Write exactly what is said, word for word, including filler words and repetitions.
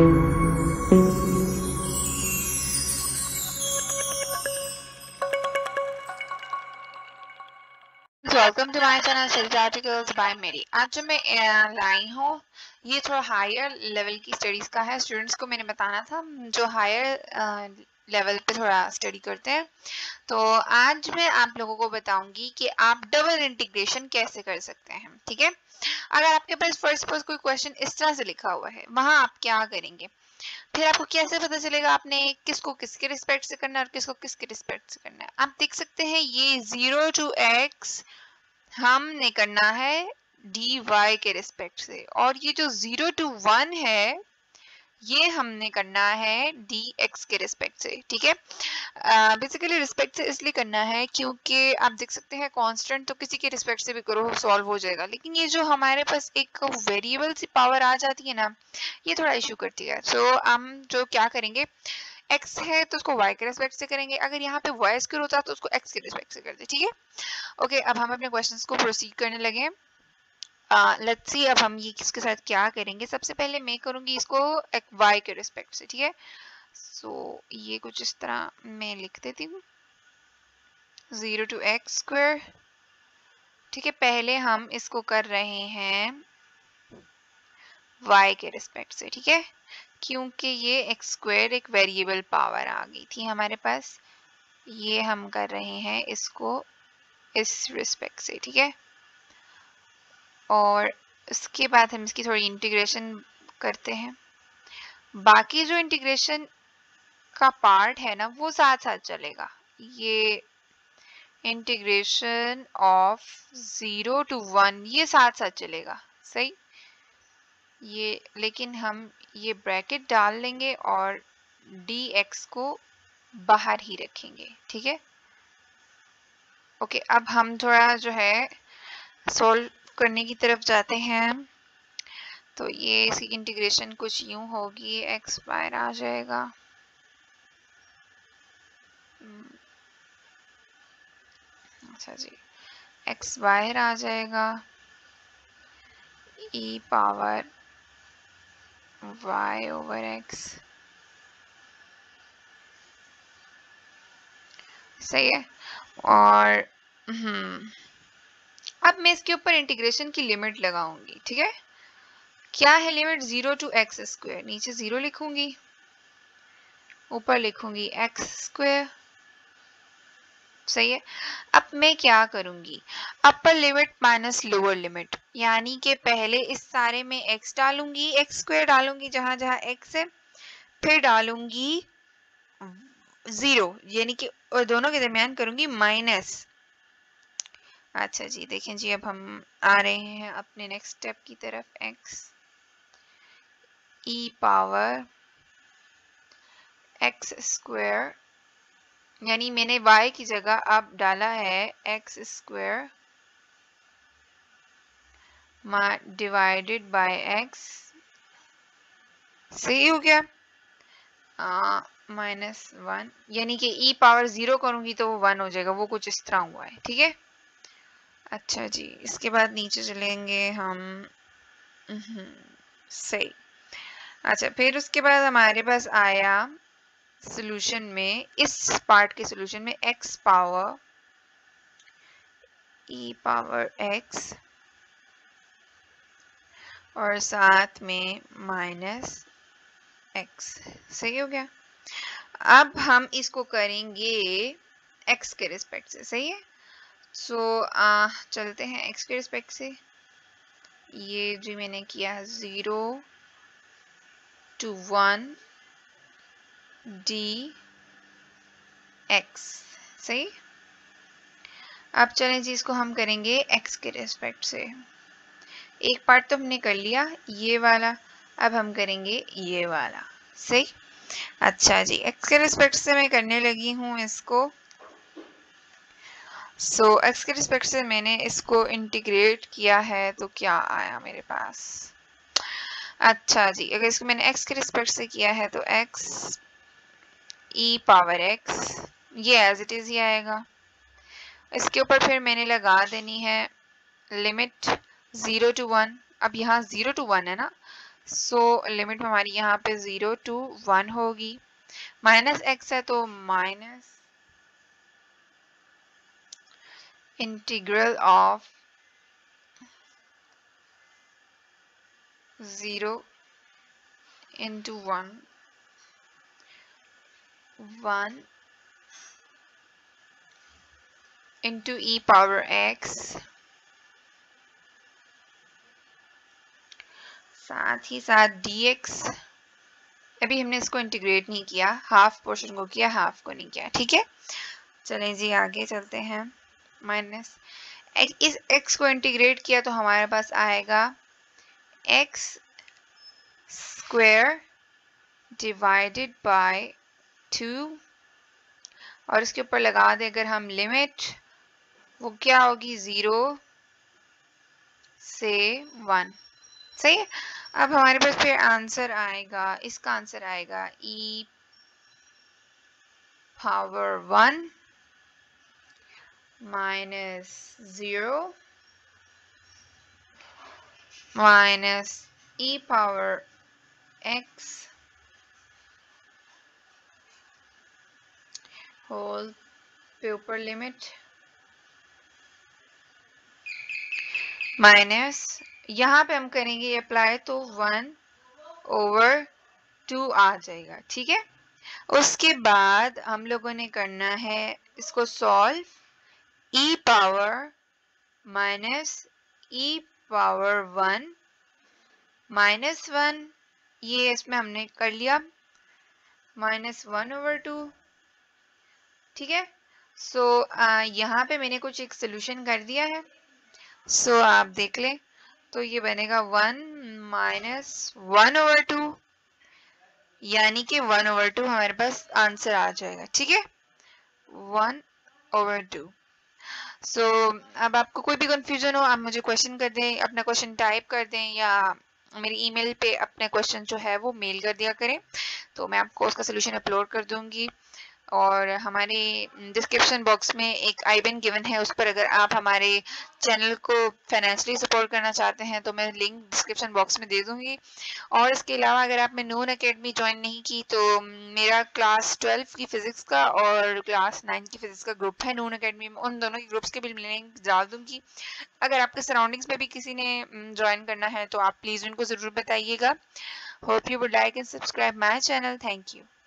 Welcome to my channel study articles by Mary. आज जो मैं लाई हूँ ये थोड़ा हायर लेवल की स्टडीज का है। स्टूडेंट्स को मैंने बताना था जो हायर लेवल पे थोड़ा स्टडी करते हैं। तो आज मैं आप लोगों को बताऊंगी कि आप डबल इंटीग्रेशन कैसे कर सकते हैं। ठीक है, अगर आपके पास फर्स्ट फर्स्ट कोई क्वेश्चन इस तरह से लिखा हुआ है, वहां आप क्या करेंगे, फिर आपको कैसे पता चलेगा आपने किसको किसके रिस्पेक्ट से करना है और किसको किसके रिस्पेक्ट से करना है। आप देख सकते हैं ये जीरो टू एक्स हमने करना है डी वाई के रिस्पेक्ट से, और ये जो जीरो टू वन है ये हमने करना है डी एक्स के रिस्पेक्ट से। ठीक है, बेसिकली रिस्पेक्ट से इसलिए करना है क्योंकि आप देख सकते हैं कांस्टेंट तो किसी के रिस्पेक्ट से भी करो सॉल्व हो जाएगा, लेकिन ये जो हमारे पास एक वेरिएबल सी पावर आ जाती है ना, ये थोड़ा इशू करती है। सो so, हम जो क्या करेंगे, x है तो उसको y के रिस्पेक्ट से करेंगे, अगर यहाँ पे y स्क्वायर होता तो उसको x के रिस्पेक्ट से कर दे। ठीक है, ओके okay, अब हम अपने क्वेश्चंस को प्रोसीड करने लगे। लेट्स सी अब हम ये किसके साथ क्या करेंगे। सबसे पहले मैं करूंगी इसको एक y के रिस्पेक्ट से। ठीक है, सो so, ये कुछ इस तरह मैं लिख देती हूँ जीरो टू एक्स स्क्वायर। ठीक है, पहले हम इसको कर रहे हैं y के रिस्पेक्ट से। ठीक है, क्योंकि ये एक्स स्क्वायर एक वेरिएबल पावर आ गई थी हमारे पास, ये हम कर रहे हैं इसको इस रिस्पेक्ट से। ठीक है, और उसके बाद हम इसकी थोड़ी इंटीग्रेशन करते हैं। बाकी जो इंटीग्रेशन का पार्ट है ना वो साथ साथ चलेगा। ये integration of zero to one ये साथ साथ चलेगा, सही। ये लेकिन हम ये ब्रैकेट डाल लेंगे और डी एक्स को बाहर ही रखेंगे। ठीक है, ओके अब हम थोड़ा जो है सॉल्व करने की तरफ जाते हैं। तो ये इसकी इंटीग्रेशन कुछ यूं होगी, एक्स बाहर आ जाएगा, अच्छा जी, x बाहर आ जाएगा, e power y over x, सही है। और हम्म अब मैं इसके ऊपर इंटीग्रेशन की लिमिट लगाऊंगी। ठीक है, क्या है limit, zero to X square, नीचे जीरो लिखूंगी, ऊपर लिखूंगी एक्स स्क्वायर, सही है। अब मैं क्या करूंगी, upper limit minus lower limit, यानी कि पहले इस सारे में x डालूंगी, एक्स स्क्वायर डालूंगी जहां जहां x है, फिर डालूंगी जीरो, यानी कि और दोनों के दरमियान करूंगी माइनस। अच्छा जी, देखें जी अब हम आ रहे हैं अपने नेक्स्ट स्टेप की तरफ, x e power x square, यानी मैंने y की जगह अब डाला है X square divided by x, सही हो गया, माइनस वन, यानी कि e पावर जीरो करूंगी तो वो वन हो जाएगा, वो कुछ इस तरह हुआ है। ठीक है, अच्छा जी, इसके बाद नीचे चलेंगे हम, सही। अच्छा, फिर उसके बाद हमारे पास आया सॉल्यूशन में, इस पार्ट के सॉल्यूशन में x power e power x और साथ में माइनस x, सही हो गया। अब हम इसको करेंगे x के रिस्पेक्ट से, सही है। सो so, चलते हैं x के रिस्पेक्ट से। ये जो मैंने किया है zero to one D X, सही। अब चलें जी, इसको हम करेंगे x के रिस्पेक्ट से। एक पार्ट तो हमने कर लिया ये वाला, अब हम करेंगे ये वाला, सही। अच्छा जी, x के रिस्पेक्ट से मैं करने लगी हूँ इसको। सो so, x के रिस्पेक्ट से मैंने इसको इंटीग्रेट किया है तो क्या आया मेरे पास, अच्छा जी, अगर इसको मैंने x के रिस्पेक्ट से किया है तो x e पावर x, ये एज इट इज ही आएगा। इसके ऊपर फिर मैंने लगा देनी है लिमिट जीरो टू वन, अब यहाँ जीरो टू वन है ना, सो लिमिट हमारी यहाँ पे जीरो टू वन होगी, माइनस एक्स है तो minus integral of zero into one, one into E power X, साथ ही साथ dx। अभी हमने इसको इंटीग्रेट नहीं किया, हाफ पोर्शन को किया, हाफ को नहीं किया, ठीक है। चलें जी आगे चलते हैं। माइनस इस x को इंटीग्रेट किया तो हमारे पास आएगा x square divided by two, और इसके ऊपर लगा दे अगर हम लिमिट, वो क्या होगी, जीरो से वन। सही है। अब हमारे पास फिर आंसर आएगा, इसका आंसर आएगा e power one minus zero minus e power x whole पे ऊपर लिमिट माइनस, यहाँ पे हम करेंगे अप्लाई तो वन ओवर टू आ जाएगा, ठीक है। उसके बाद हम लोगों ने करना है इसको solve, e power minus E power one minus one, ये इसमें हमने कर लिया माइनस वन ओवर टू, ठीक है। सो so, यहाँ पे मैंने कुछ एक सोल्यूशन कर दिया है, सो so, आप देख लें तो ये बनेगा one minus one over two, यानी कि वन ओवर टू हमारे पास आंसर आ जाएगा, ठीक है, वन ओवर टू। सो अब आपको कोई भी कंफ्यूजन हो आप मुझे क्वेश्चन कर दें, अपना क्वेश्चन टाइप कर दें, या मेरी ईमेल पे अपने क्वेश्चन जो है वो मेल कर दिया करें, तो मैं आपको उसका सोल्यूशन अपलोड कर दूंगी। और हमारे डिस्क्रिप्शन बॉक्स में एक आई बैन गिवन है, उस पर अगर आप हमारे चैनल को फाइनेंशियली सपोर्ट करना चाहते हैं तो मैं लिंक डिस्क्रिप्शन बॉक्स में दे दूंगी। और इसके अलावा अगर आपने नून एकेडमी ज्वाइन नहीं की तो मेरा क्लास ट्वेल्व की फिजिक्स का और क्लास नाइन की फिजिक्स का ग्रुप है नून एकेडमी में, उन दोनों के ग्रुप्स के भी लिंक डाल दूंगी। अगर आपके सराउंडिंग्स में भी किसी ने ज्वाइन करना है तो आप प्लीज़ उनको ज़रूर बताइएगा। Hope you would like and subscribe my channel. Thank you.